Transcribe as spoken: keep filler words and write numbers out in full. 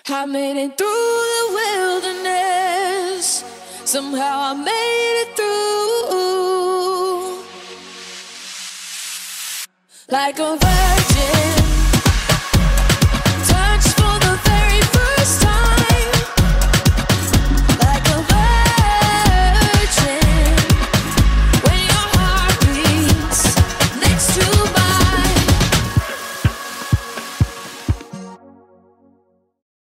I made it through the wilderness. Somehow I made it through like a virgin.